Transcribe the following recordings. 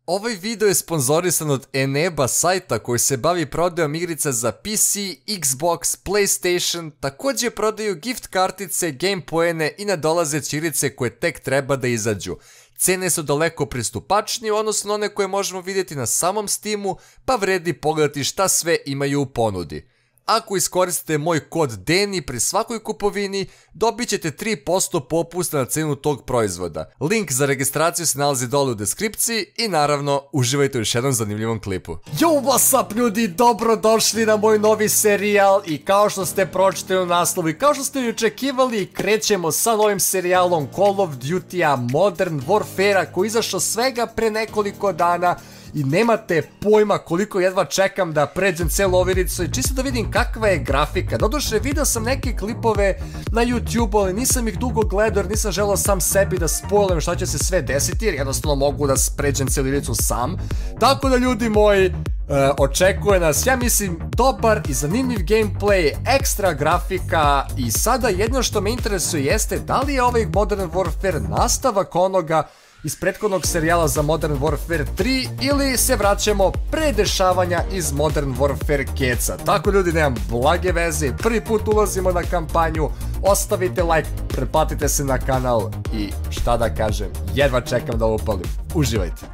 Ovaj video je sponzorisan od Eneba sajta koji se bavi prodajom igrica za PC, Xbox, PlayStation, također prodaju gift kartice, game poene i nadolazeće igrice koje tek treba da izađu. Cene su daleko pristupačnije u odnosu na one koje možemo vidjeti na samom Steamu, pa vredi pogledati šta sve imaju u ponudi. Ako iskoristite moj kod DENI pri svakoj kupovini, dobit ćete 3% popusta na cenu tog proizvoda. Link za registraciju se nalazi dole u deskripciji i naravno, uživajte u još jednom zanimljivom klipu. Yo, what's up ljudi, dobrodošli na moj novi serijal i kao što ste pročitali u naslovu i kao što ste i očekivali, krećemo sa novim serijalom Call of Duty-a Modern Warfare-a koji je izašao svega pre nekoliko dana. I nemate pojma koliko jedva čekam da pređem celu oviricu i čisto da vidim kakva je grafika. Doduše, vidio sam neke klipove na YouTube, ali nisam ih dugo gledao jer nisam želeo sam sebi da spoilujem šta će se sve desiti jer jednostavno mogu da pređem celu oviricu sam. Tako da ljudi moji, očekuje nas, ja mislim, dobar i zanimljiv gameplay, ekstra grafika i sada jedno što me interesuje jeste da li je ovaj Modern Warfare nastavak onoga iz prethodnog serijala za Modern Warfare 3 ili se vraćamo pre dešavanja iz Modern Warfare keca. Tako ljudi, nemam blage veze, prvi put ulazimo na kampanju, ostavite like, pretplatite se na kanal i šta da kažem, jedva čekam da upalim. Uživajte!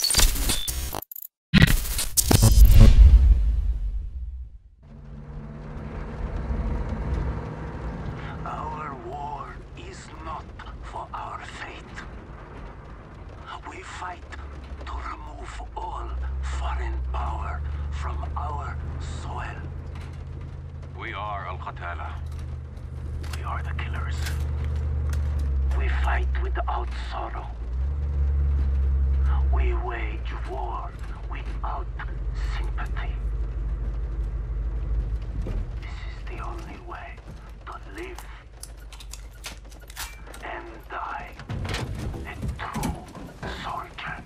We are the killers. We fight without sorrow. We wage war without sympathy. This is the only way to live and die a true soldier.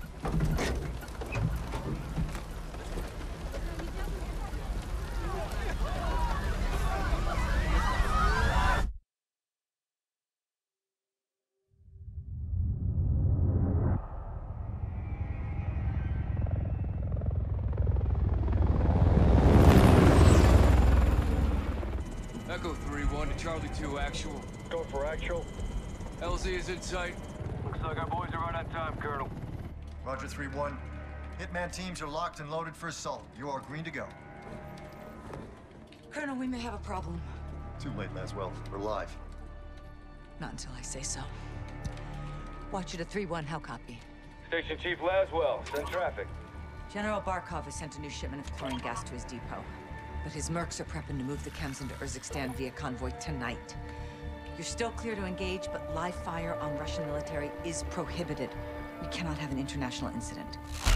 Echo 3-1 to Charlie 2 actual. Go for actual. LZ is in sight. Looks like our boys are right on time, Colonel. Roger 3-1. Hitman teams are locked and loaded for assault. You are green to go. Colonel, we may have a problem. Too late, Laswell. We're live. Not until I say so. Watch it at 3-1, how copy? Station Chief Laswell, send traffic. General Barkov has sent a new shipment of chlorine gas to his depot. But his mercs are prepping to move the chems into Urzikstan via convoy tonight. You're still clear to engage, but live fire on Russian military is prohibited. We cannot have an international incident.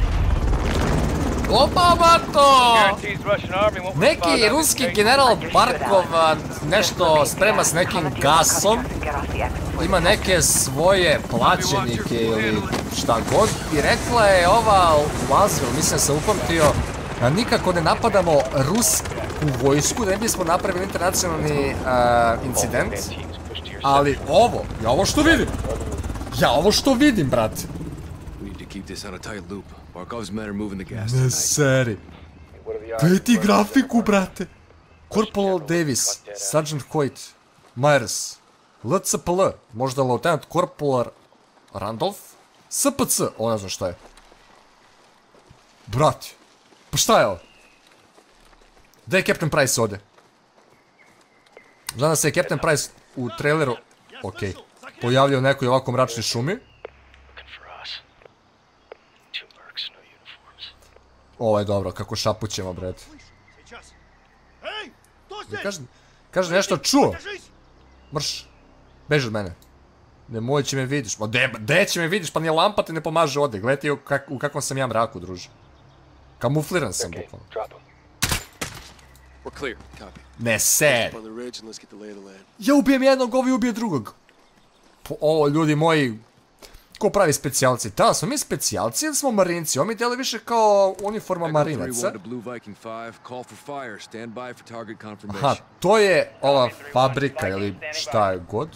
Opa, bato! Guarantees Russian army won't respond Neki out of ruski state. general Barkov nešto sprema s nekim gasom. Ima neke svoje plaćenike ili šta god. I rekla je ova Laswell, mislim se upamtio, da nikako ne napadamo rusku vojsku, da ne bismo napravili internacionalni incident. Ali ovo, ja ovo što vidim, brate. Ne seri. Vidi grafiku, brate. Corporal Davis, Sergeant Hoyt, Myers, LCPL, možda Lieutenant Corporal Randolph, SPC, ovo ne znam šta je. Brate, pa šta je ovo? Gde je Captain Price ovde? Znam da se je Captain Price u traileru, okej, pojavljao u nekoj ovako mračnoj šumi. Ovo je dobro, kako šapućemo, brate. Kaže nešto čuo. Mrš, beži od mene. Nemoj će me vidiš. Ma de će me vidiš, pa nije lampa te ne pomaže ovde. Gledajte u kakvom sam ja mraku, druže. Kamufliran sam, bukvalno. Ne ser. Ja ubijem jednog, ovi ubije drugog. Ovo, ljudi moji, ko pravi specijalci? Da, smo mi specijalci ili smo marinci? Ovo mi deli više kao uniforma marinaca. Aha, to je ova fabrika ili šta je god.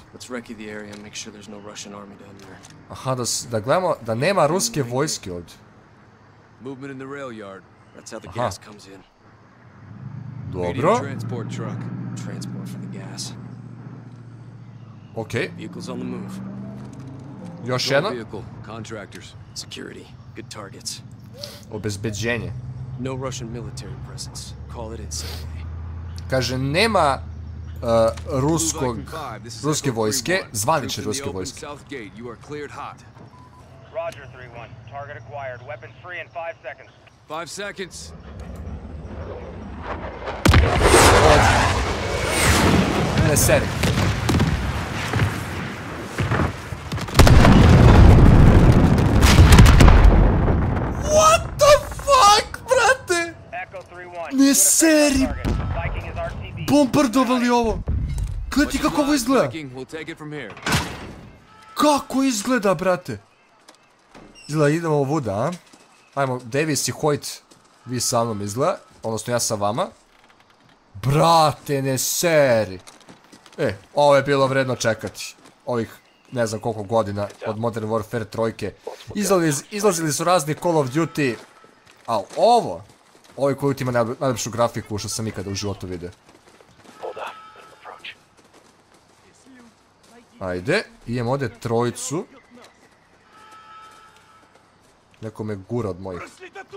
Aha, da gledamo da nema ruske vojske ovdje. Movement in the rail yard. That's how the gas comes in. Medium Dobro. transport truck. Transport for the gas. Okej. Vehicles on the move. Još Patrol jedno. vehicle. Contractors. Security. Good targets. Obezbeđenje. No Russian military presence. Call it in Sunday. Kaže, nema Blue Viking 5, this is ruske Echo vojske, 3-1. zvanične Troops in ruske the open vojske. South gate. You are cleared hot. Roger, 3-1. Target acquired. Weapons free in 5 seconds. 5 seconds. Ne seri. What the fuck, brate? Echo 3-1. Ne seri. Viking is RTB. Bombardovali ovo. Gledaj ti kako ovo izgleda. Viking, we'll take it from here. Kako izgleda, brate? Izgleda, idemo ovuda, a? Ajmo, Davis i Hoyt, vi sa mnom izgleda. Odnosno, ja sa vama. Brate, ne seri. Ovo je bilo vredno čekati. Ovih, ne znam koliko godina od Modern Warfare 3. Izlazili su razni Call of Duty. Ali ovo, ovaj Call of Duty ima najlepšu grafiku što sam ikada u životu vidio. Ajde, idemo ovdje trojicu. Neko me gura od mojih.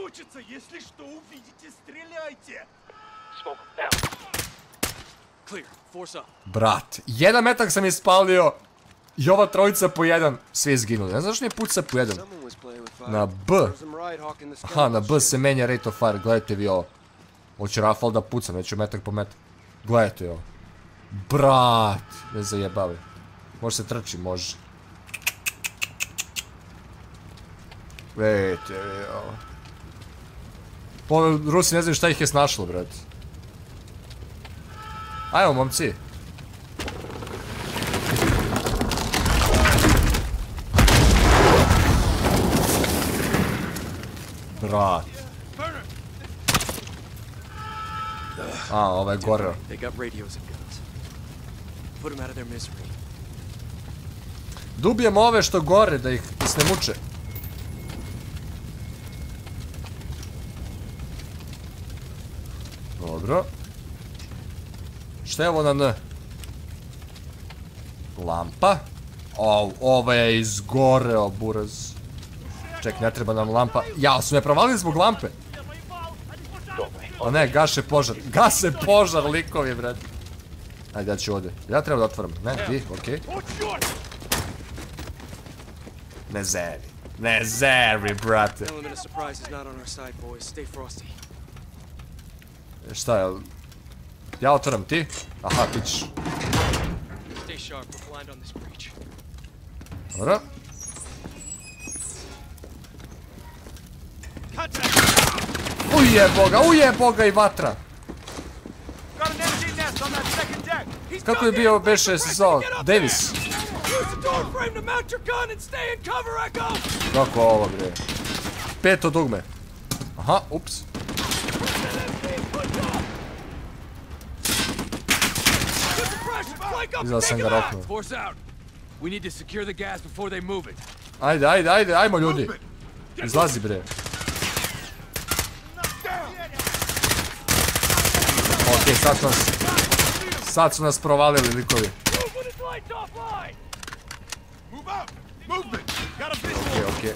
Clear. Force up. Brat, jedan metak sam ispalio. I ova trojica po jedan. Svi izginuli. Ne znaš nije puca po jedan. Someone was playing with fire. Na B. There was some riot hawk in the sky. Aha, na B se menja rate of fire. Gledajte vi ovo. Hoće Rafal da pucam, neću metak po metak. Gledajte ovo. Brat, ne zajebavi. Može se trči, može. Gledajte vi ovo. Ovo Rusi ne znaju šta ih je snašlo, brat. Ajmo, momci. Brat. A, ovaj je goreo. They got radios and guns. Put them out of their misery. Dubijemo ove što gore, da ih ne muče. Dobro. Šta je ovo na N? Lampa. Ovo je izgoreo, buraz. Ček, ne treba nam lampa. Ja, su me provalili zbog lampe. O ne, gaše požar. Gase požar, likovi, bret. Ajde, ja ću ovdje. Ja treba da otvorim. Ne, ti, okej. Ne zeri. Ne zeri, brate. Element of surprise is not on our side, boys. Stay frosty. Šta je? Ja otvoram, ti? Aha, ti ćeš. Stay sharp. We're blind on this breach. Dobro. Uje boga i vatra. Kako je bio beše se zvao? Davis. Kako ovo bre? Peto dugme. Aha, ups. Izgleda sam ga roknuo. Force out. We need to secure the gas before they move it. Ajde, ajmo ljudi. Izlazi bre. Okej, sad su nas provalili likovi. Okej.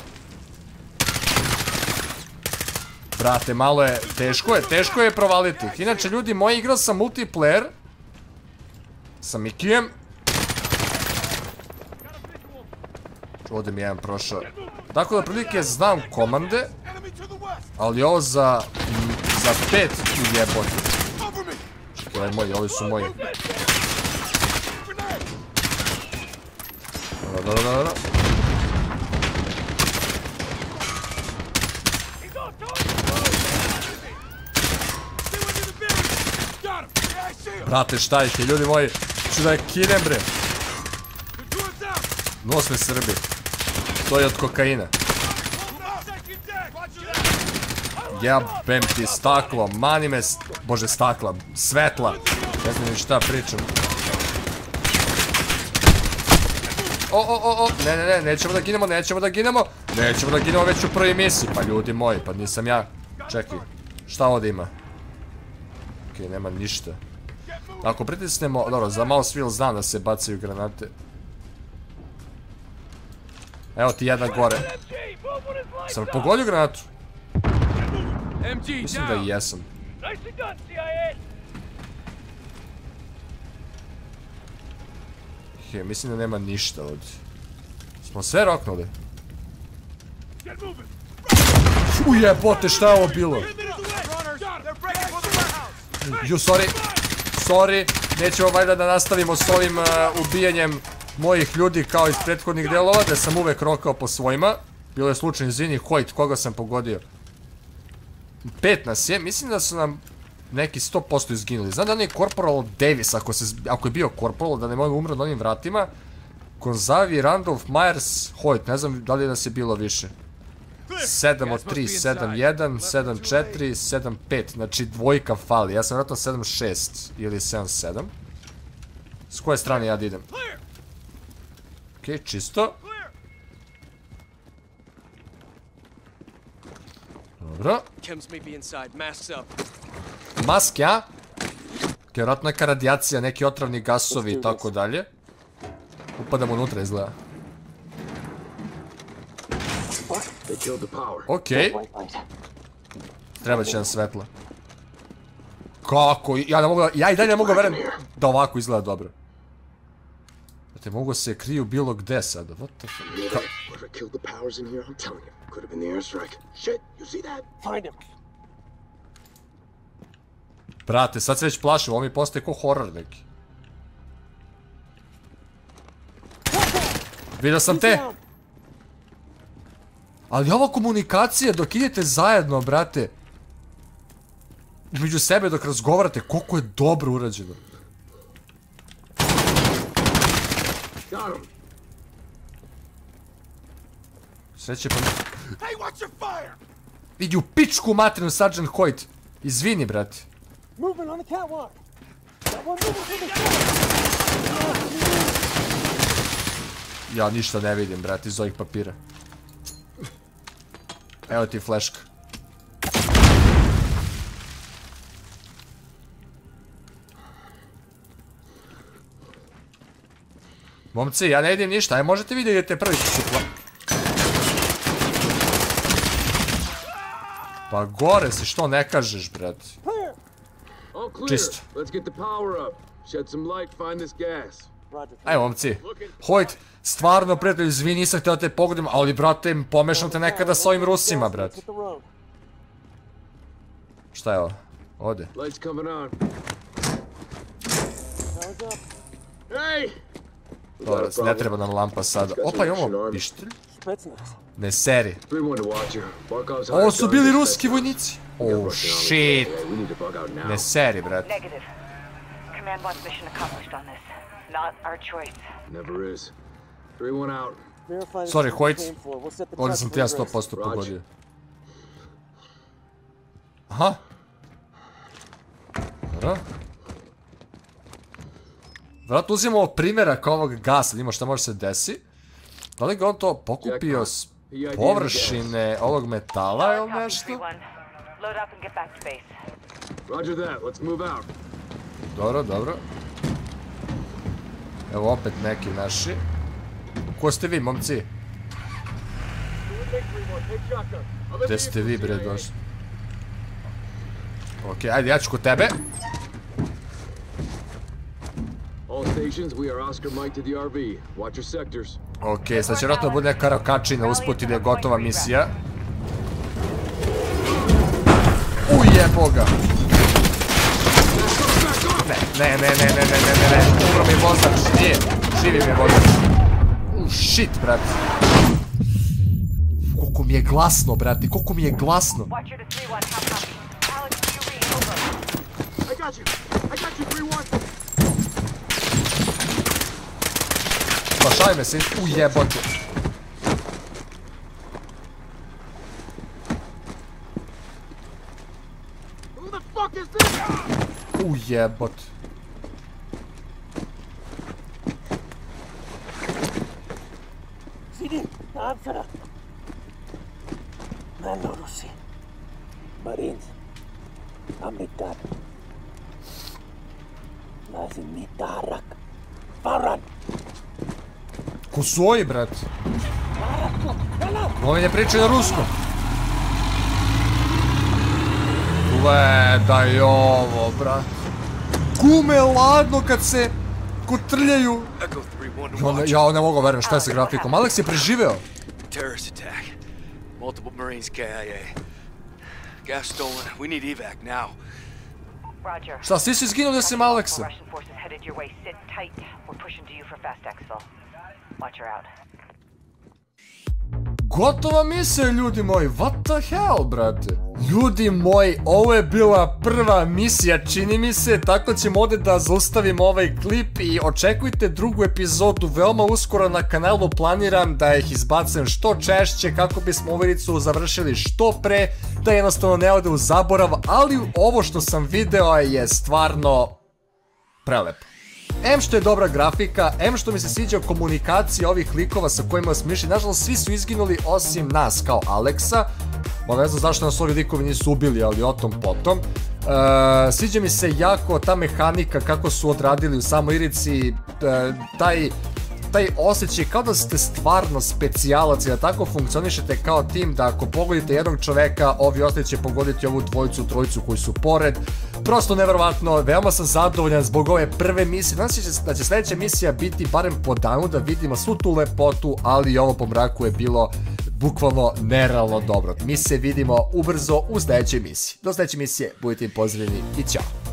Brate, malo je, teško je provaliti. Inače ljudi, moji igrao sam multiplayer sa Mikijem. Ovdje mi je jedan prošao. Tako da prilike znam komande, ali ovo za 5 jebote. Čekaj, ovi su moji. Dobro. Brate, šta ih je, ljudi moji? Ću da je kinem, bre. Nos me Srbi. To je od kokaina. Jebem ti staklo, mani me, bože stakla, svetla. Ne znam ni šta pričam. Ne, nećemo da ginemo, nećemo da ginemo već u prvoj misiji, pa ljudi moji, pa nisam ja, čekaj, šta ovdje ima? Okej, nema ništa. Ako pritisnemo, dobro, za mouse wheel znam da se bacaju granate. Evo ti jedna gore. Sam pogodio granatu? Mislim da i jesam. Mislim da nema ništa ovdje. Smo sve roknuli. Ujebote, šta je ovo bilo? Sorry. Nećemo valjda da nastavimo s ovim ubijanjem mojih ljudi kao iz prethodnih delova, da sam uvek rokao po svojima. Bilo je slučajno, izvini, Hoyt, koga sam pogodio? 5 nas je, mislim da su nam neki 100% izginuli. Znam da on je Corporal Davis, ako je bio Corporal, da ne mogu umre na onim vratima. Konzavi, Randolph, Myers, Hoyt, ne znam da li nas je bilo više. 7 od 3, 7-1, 7-4, 7-5, znači dvojka fali. Ja sam vjerojatno 7-6 ili 7-7. S koje strane ja da idem? Okej, čisto. Dobro. Mask, ja? Vjerojatno neka radijacija, neki otrovni gasovi i tako dalje. Upadamo unutra, izgleda. Okej. Treba će nam svetla. Kako? Ja i dalje ne mogu verujem da ovako izgleda dobro. Da te mogu se kriju bilo gde sada. What the fuck? Brate, sad se već plašim, ovo mi postaje ko horor neki. Vidio sam te! Ali ova komunikacija dok idete zajedno, brate, između sebe dok razgovarate, koliko je dobro urađeno. Sreće pa... Idi u pičku materinu, Sergeant Hoyt. Izvini, brate. Ja ništa ne vidim, brate, iz ovih papira. Evo ti fleška. Momci, ja ne vidim ništa, aj možete vidjeti prvi supla. Pa gore si, što ne kažeš, brate? Čisto. Ajde, momci. Hoyt, stvarno, prijatelj, izvini, nisam htio da te pogodim, ali, brate, pomešam te nekada s ovim Rusima, brate. Šta je ovo? Ovdje. Dobro, ne treba nam lampa sada. Opa, imamo pištolj? Ne seri. Ovo su bili ruski vojnici. Oh, shit. Ne seri, brate. Sorry, Hoyt. Ovdje sam ti ja 100% pogodio. Aha. Dobro. Vratno uzimamo primjerak ovog gasa, vidimo šta može se desi. Da li ga on to pokupio s površine ovog metala ili nešto? Dobro, dobro. Evo opet neki naši. Ko ste vi, momci? Gde ste vi, bre, došli? Okej, ajde, ja ću kod tebe. Okej, sad će vjerojatno bude neka rokačina usput ili je gotova misija. Ujebo ga! Ne, umro mi vozač, nije, živi mi je vozač. Shit, brate. Koliko mi je glasno, brate, koliko mi je glasno. Spašaj me se, ujebote. Ujebote. Answer us. Melurusi. Marines. Amitan. Lazim mitarak. Faran. Ko su ovi, brat? Ovi ne pričaju na ruskom. Gledaj ovo, brat. Gume ladno kad se kotrljaju. Echo 3-1 to watch. Ja ne mogu verujem šta je sa grafikom. Alex je preživeo. Terrorist attack. Multiple Marines KIA. Gas stolen. We need evac now. Roger. Šta, svi su izginuli osim Alexa? Russian forces headed your way. Sit tight. We're pushing to you for fast exfil. Watch her out. Gotova misija, ljudi moji, what the hell, brate? Ljudi moji, ovo je bila prva misija, čini mi se, tako ćemo ovdje da zaustavimo ovaj klip i očekujte drugu epizodu veoma uskoro na kanalu. Planiram da ih izbacim što češće kako bismo ovu igricu završili što pre, da jednostavno ne ode u zaborav, ali ovo što sam video je stvarno prelepo. M što je dobra grafika, M što mi se sviđa komunikacija ovih likova sa kojima smo išli. Nažalost, svi su izginuli osim nas kao Alexa. Ne znam zašto nas ovi likovi nisu ubili, ali o tom potom. Sviđa mi se jako ta mehanika kako su odradili u samoj igrici, taj osjećaj kao da ste stvarno specijalac i da tako funkcionišete kao tim, da ako pogodite jednog čoveka, ovi ostali će pogoditi ovu dvojicu, trojicu koji su pored. Prosto nevjerovatno, veoma sam zadovoljan zbog ove prve misije. Nadam se da će sljedeća misija biti barem po danu, da vidimo svu tu lepotu, ali i ovo po mraku je bilo bukvalno nerealno dobro. Mi se vidimo ubrzo u sljedećoj misiji. Do sljedeće misije, budite im pozdravljeni i ćao.